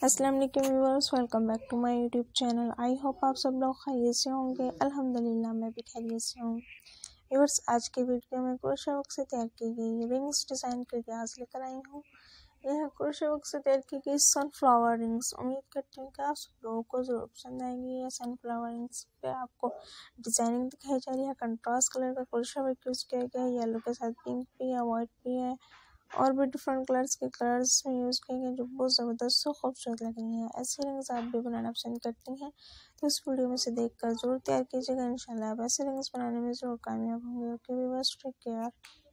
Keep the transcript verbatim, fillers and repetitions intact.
अस्सलाम वालेकुम viewers, welcome back to my YouTube channel. I hope आप सब लोग खैरियत से होंगे। अल्हम्दुलिल्लाह मैं भी खैरियत से हूँ। व्यूअर्स, आज के वीडियो में क्रोशे वर्क से तैयार की गई रिंग्स डिज़ाइन करके आज लेकर आई हूँ। यह क्रोशे वर्क से तैयार की गई सनफ्लावर रिंग्स। उम्मीद करती हूँ कि आप सब लोगों को ज़रूर पसंद आएगी। यह सनफ्लावर रिंग्स पे आपको डिज़ाइनिंग दिखाई जा रही है। कंट्रास्ट कलर का क्रोशे वर्क यूज़ किया गया है। येलो के साथ पिंक भी है, वाइट भी है और भी डिफरेंट कलर्स के कलर्स में यूज़ किए गए जो बहुत ज़बरदस्त और खूबसूरत लग रही हैं। ऐसी रिंग्स आप भी बनाना पसंद करती हैं तो इस वीडियो में से देखकर ज़रूर तैयार कीजिएगा। इंशाल्लाह आप ऐसे रिंग्स बनाने में ज़रूर कामयाब होंगे। Okay viewers, take care.